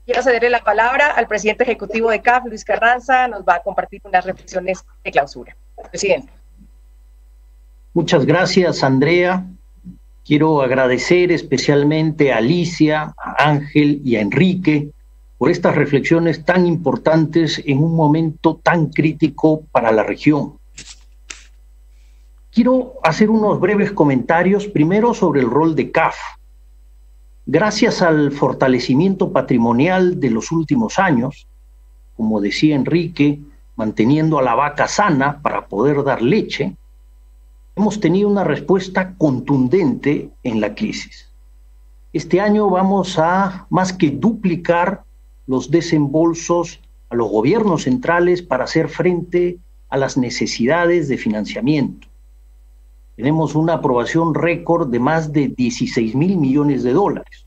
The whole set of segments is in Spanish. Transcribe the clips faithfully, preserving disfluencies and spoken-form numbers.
Quiero cederle la palabra al presidente ejecutivo de C A F, Luis Carranza, nos va a compartir unas reflexiones de clausura. Presidente. Muchas gracias, Andrea. Quiero agradecer especialmente a Alicia, a Ángel y a Enrique por estas reflexiones tan importantes en un momento tan crítico para la región. Quiero hacer unos breves comentarios, primero sobre el rol de C A F. Gracias al fortalecimiento patrimonial de los últimos años, como decía Enrique, manteniendo a la vaca sana para poder dar leche, hemos tenido una respuesta contundente en la crisis. Este año vamos a más que duplicar los desembolsos a los gobiernos centrales para hacer frente a las necesidades de financiamiento. Tenemos una aprobación récord de más de dieciséis mil millones de dólares.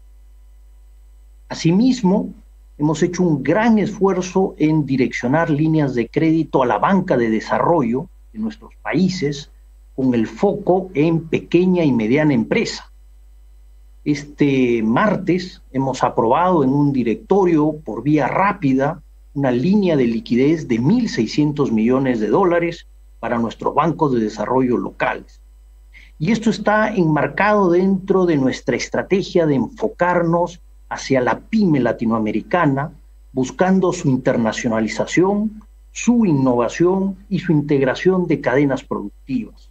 Asimismo, hemos hecho un gran esfuerzo en direccionar líneas de crédito a la banca de desarrollo de nuestros países con el foco en pequeña y mediana empresa. Este martes hemos aprobado en un directorio por vía rápida una línea de liquidez de mil seiscientos millones de dólares para nuestros bancos de desarrollo locales. Y esto está enmarcado dentro de nuestra estrategia de enfocarnos hacia la pyme latinoamericana, buscando su internacionalización, su innovación y su integración de cadenas productivas.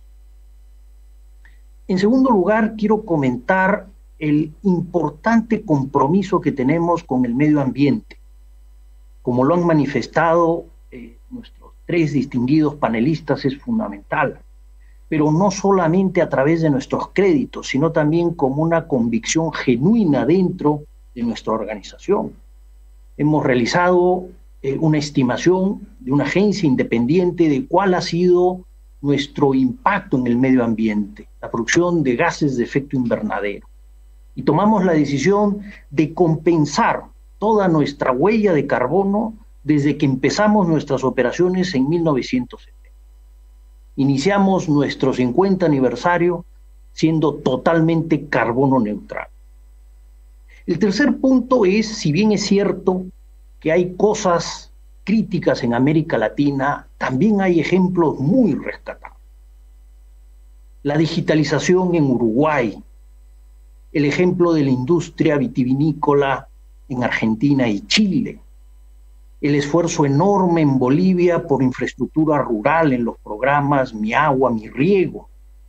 En segundo lugar, quiero comentar el importante compromiso que tenemos con el medio ambiente. Como lo han manifestado eh, nuestros tres distinguidos panelistas, es fundamental, pero no solamente a través de nuestros créditos, sino también como una convicción genuina dentro de nuestra organización. Hemos realizado eh, una estimación de una agencia independiente de cuál ha sido nuestro impacto en el medio ambiente, la producción de gases de efecto invernadero. Y tomamos la decisión de compensar toda nuestra huella de carbono desde que empezamos nuestras operaciones en mil novecientos setenta. Iniciamos nuestro cincuenta aniversario siendo totalmente carbono neutral. El tercer punto es, si bien es cierto que hay cosas críticas en América Latina, también hay ejemplos muy rescatables. La digitalización en Uruguay, el ejemplo de la industria vitivinícola en Argentina y Chile, el esfuerzo enorme en Bolivia por infraestructura rural en los programas Mi Agua, Mi Riego,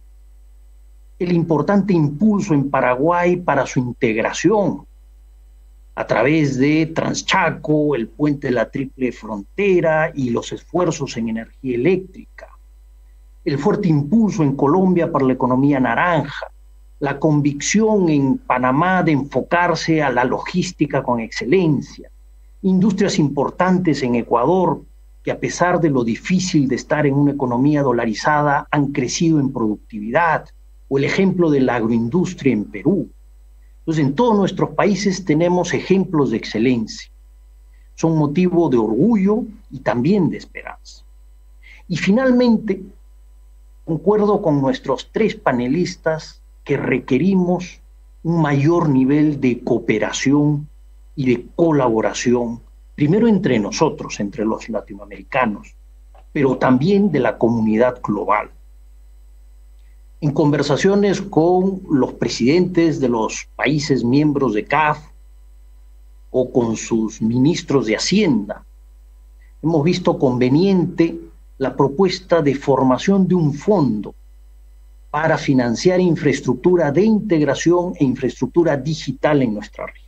el importante impulso en Paraguay para su integración a través de Transchaco, el puente de la Triple Frontera y los esfuerzos en energía eléctrica, el fuerte impulso en Colombia para la economía naranja, la convicción en Panamá de enfocarse a la logística con excelencia, industrias importantes en Ecuador que a pesar de lo difícil de estar en una economía dolarizada han crecido en productividad, o el ejemplo de la agroindustria en Perú. Entonces, en todos nuestros países tenemos ejemplos de excelencia. Son motivo de orgullo y también de esperanza. Y finalmente, concuerdo con nuestros tres panelistas que requerimos un mayor nivel de cooperación y de colaboración, primero entre nosotros, entre los latinoamericanos, pero también de la comunidad global. En conversaciones con los presidentes de los países miembros de C A F o con sus ministros de Hacienda, hemos visto conveniente la propuesta de formación de un fondo para financiar infraestructura de integración e infraestructura digital en nuestra región.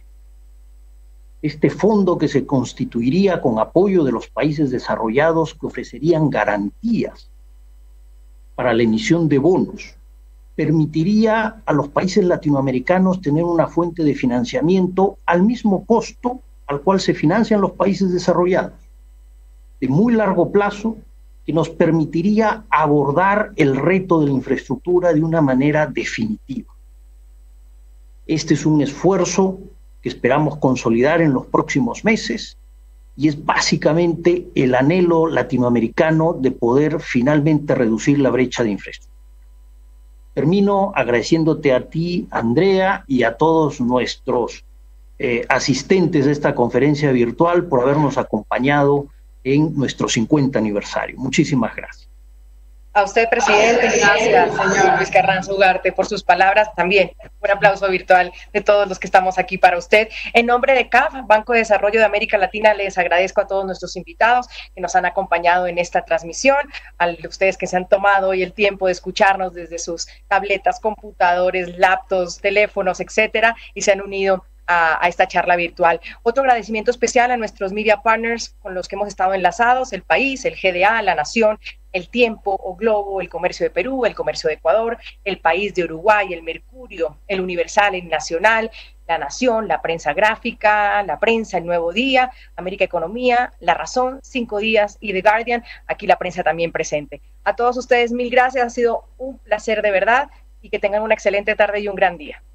Este fondo, que se constituiría con apoyo de los países desarrollados que ofrecerían garantías para la emisión de bonos, permitiría a los países latinoamericanos tener una fuente de financiamiento al mismo costo al cual se financian los países desarrollados, de muy largo plazo, que nos permitiría abordar el reto de la infraestructura de una manera definitiva. Este es un esfuerzo que esperamos consolidar en los próximos meses y es básicamente el anhelo latinoamericano de poder finalmente reducir la brecha de infraestructura. Termino agradeciéndote a ti, Andrea, y a todos nuestros eh, asistentes de esta conferencia virtual, por habernos acompañado en nuestro cincuenta aniversario. Muchísimas gracias. A usted, presidente, gracias, señor Luis Carranza Ugarte, por sus palabras. También un aplauso virtual de todos los que estamos aquí para usted. En nombre de C A F, Banco de Desarrollo de América Latina, les agradezco a todos nuestros invitados que nos han acompañado en esta transmisión, a ustedes que se han tomado hoy el tiempo de escucharnos desde sus tabletas, computadores, laptops, teléfonos, etcétera, y se han unido A, a esta charla virtual. Otro agradecimiento especial a nuestros media partners con los que hemos estado enlazados, El País, el G D A, La Nación, El Tiempo o Globo, El Comercio de Perú, El Comercio de Ecuador, El País de Uruguay, El Mercurio, El Universal, El Nacional, La Nación, La Prensa Gráfica, La Prensa, El Nuevo Día, América Economía, La Razón, Cinco Días y The Guardian, aquí la prensa también presente. A todos ustedes mil gracias, ha sido un placer de verdad y que tengan una excelente tarde y un gran día.